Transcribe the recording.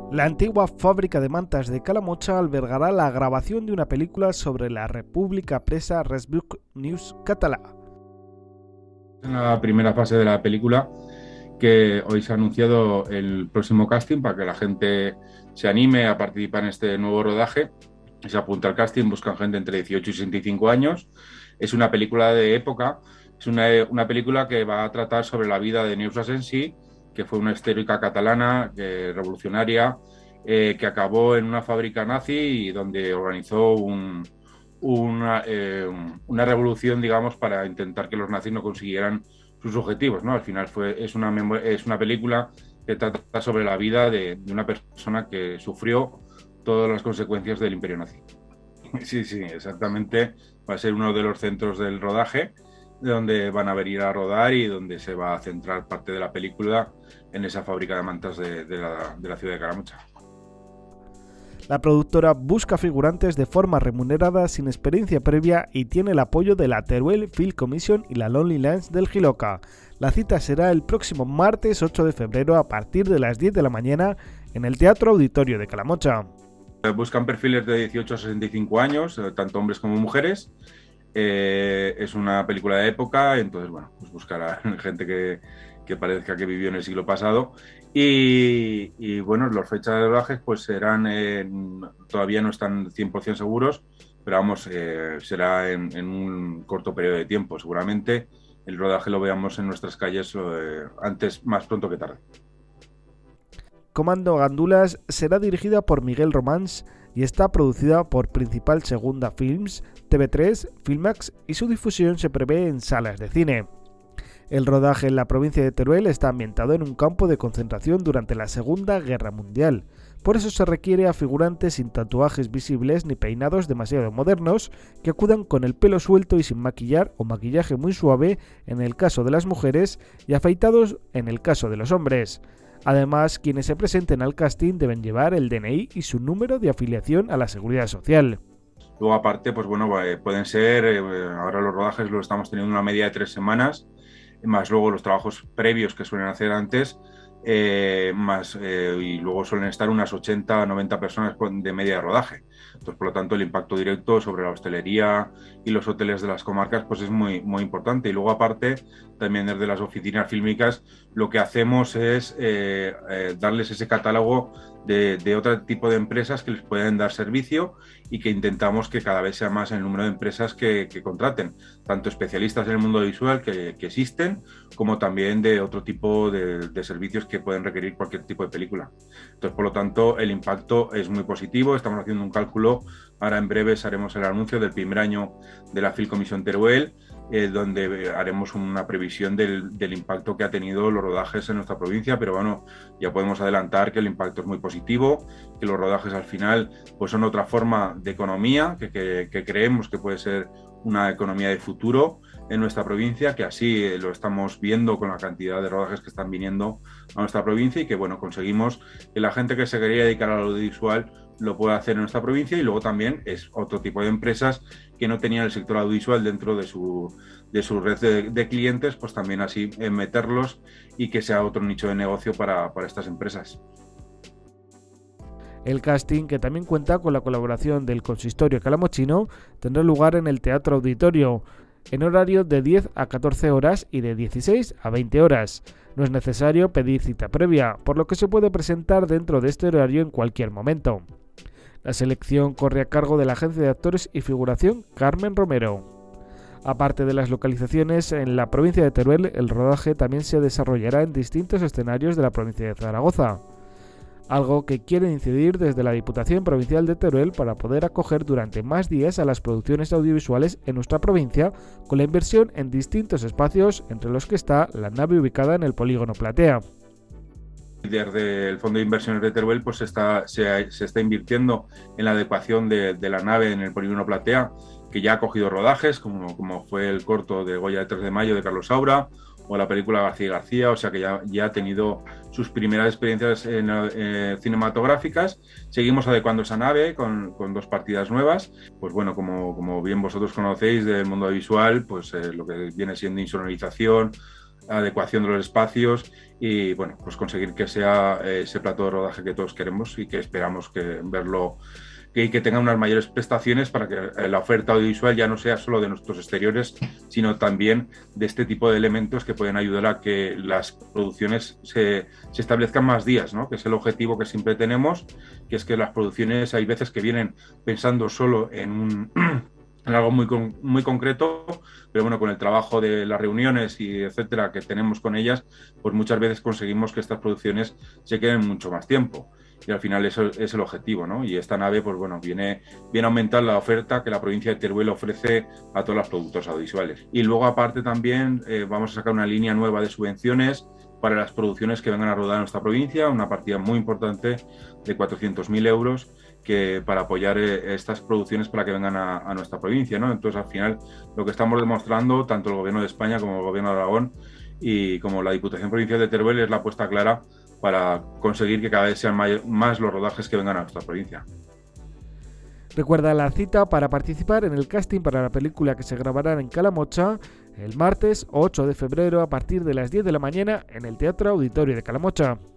La antigua fábrica de mantas de Calamocha albergará la grabación de una película sobre la República Presa Resbook News Català. En la primera fase de la película, que hoy se ha anunciado el próximo casting para que la gente se anime a participar en este nuevo rodaje. Se apunta al casting, buscan gente entre 18 y 65 años. Es una película de época, es una película que va a tratar sobre la vida de Neus Asensi, que fue una histórica catalana, revolucionaria, que acabó en una fábrica nazi y donde organizó una revolución, digamos, para intentar que los nazis no consiguieran sus objetivos, ¿no? Al final es una película que trata sobre la vida de una persona que sufrió todas las consecuencias del imperio nazi. Sí, sí, exactamente. Va a ser uno de los centros del rodaje, de donde van a venir a rodar y donde se va a centrar parte de la película en esa fábrica de mantas de la ciudad de Calamocha. La productora busca figurantes de forma remunerada sin experiencia previa y tiene el apoyo de la Teruel Film Commission y la Lonely Lands del Giloca. La cita será el próximo martes 8 de febrero a partir de las 10 de la mañana en el Teatro Auditorio de Calamocha. Buscan perfiles de 18 a 65 años, tanto hombres como mujeres. Es una película de época, entonces, bueno, pues buscarán gente que parezca que vivió en el siglo pasado. Y bueno, las fechas de rodajes pues serán, todavía no están 100% seguros, pero vamos, será en un corto periodo de tiempo. Seguramente el rodaje lo veamos en nuestras calles antes, más pronto que tarde. Comando Gandulas será dirigida por Miguel Romans y está producida por Principal Segunda Films, TV3, Filmax y su difusión se prevé en salas de cine. El rodaje en la provincia de Teruel está ambientado en un campo de concentración durante la Segunda Guerra Mundial. Por eso se requiere a figurantes sin tatuajes visibles ni peinados demasiado modernos, que acudan con el pelo suelto y sin maquillar o maquillaje muy suave en el caso de las mujeres y afeitados en el caso de los hombres. Además, quienes se presenten al casting deben llevar el DNI y su número de afiliación a la Seguridad Social. Luego, aparte, pues bueno, pueden ser, ahora los rodajes lo estamos teniendo una media de 3 semanas, más luego los trabajos previos que suelen hacer antes, y luego suelen estar unas 80 a 90 personas de media de rodaje. Entonces, por lo tanto, el impacto directo sobre la hostelería y los hoteles de las comarcas pues es muy, muy importante. Y luego, aparte, también desde las oficinas fílmicas, lo que hacemos es darles ese catálogo de otro tipo de empresas que les pueden dar servicio y que intentamos que cada vez sea más el número de empresas que contraten, tanto especialistas en el mundo visual que existen, como también de otro tipo de servicios que pueden requerir cualquier tipo de película. Entonces, por lo tanto, el impacto es muy positivo. Estamos haciendo un cálculo, ahora en breves haremos el anuncio del primer año de la Film Commission Teruel, donde haremos una previsión del impacto que ha tenido los rodajes en nuestra provincia, pero bueno, ya podemos adelantar que el impacto es muy positivo, que los rodajes al final pues son otra forma de economía, que creemos que puede ser una economía de futuro en nuestra provincia, que así lo estamos viendo con la cantidad de rodajes que están viniendo a nuestra provincia y que bueno, conseguimos que la gente que se quería dedicar al audiovisual lo pueda hacer en nuestra provincia. Y luego también es otro tipo de empresas que no tenían el sector audiovisual dentro de su red de clientes, pues también así meterlos y que sea otro nicho de negocio para estas empresas. El casting, que también cuenta con la colaboración del Consistorio Calamochino, tendrá lugar en el Teatro Auditorio, en horario de 10 a 14 horas y de 16 a 20 horas. No es necesario pedir cita previa, por lo que se puede presentar dentro de este horario en cualquier momento. La selección corre a cargo de la agencia de actores y figuración Carmen Romero. Aparte de las localizaciones en la provincia de Teruel, el rodaje también se desarrollará en distintos escenarios de la provincia de Zaragoza, algo que quieren incidir desde la Diputación Provincial de Teruel para poder acoger durante más días a las producciones audiovisuales en nuestra provincia, con la inversión en distintos espacios, entre los que está la nave ubicada en el Polígono Platea. Desde el Fondo de Inversiones de Teruel pues se está invirtiendo en la adecuación de la nave en el Polígono Platea, que ya ha cogido rodajes, como fue el corto de Goya de 3 de mayo de Carlos Saura, o la película García y García, o sea que ya ha tenido sus primeras experiencias cinematográficas. Seguimos adecuando esa nave con 2 partidas nuevas. Pues bueno, como bien vosotros conocéis del mundo visual, pues lo que viene siendo insonorización, adecuación de los espacios y bueno, pues conseguir que sea ese plato de rodaje que todos queremos y que esperamos que verlo y que tenga unas mayores prestaciones para que la oferta audiovisual ya no sea solo de nuestros exteriores, sino también de este tipo de elementos que pueden ayudar a que las producciones se establezcan más días, ¿no? Que es el objetivo que siempre tenemos, que es que las producciones hay veces que vienen pensando solo en algo muy concreto, pero bueno, con el trabajo de las reuniones y etcétera que tenemos con ellas, pues muchas veces conseguimos que estas producciones se queden mucho más tiempo. Y al final eso es el objetivo, ¿no? Y esta nave, pues bueno, viene a aumentar la oferta que la provincia de Teruel ofrece a todos los productores audiovisuales. Y luego, aparte, también vamos a sacar una línea nueva de subvenciones para las producciones que vengan a rodar en nuestra provincia, una partida muy importante de 400.000 euros para apoyar estas producciones para que vengan a nuestra provincia, ¿no? Entonces, al final, lo que estamos demostrando, tanto el Gobierno de España como el Gobierno de Aragón y como la Diputación Provincial de Teruel, es la apuesta clara para conseguir que cada vez sean más los rodajes que vengan a nuestra provincia. Recuerda la cita para participar en el casting para la película que se grabará en Calamocha el martes 8 de febrero a partir de las 10 de la mañana en el Teatro Auditorio de Calamocha.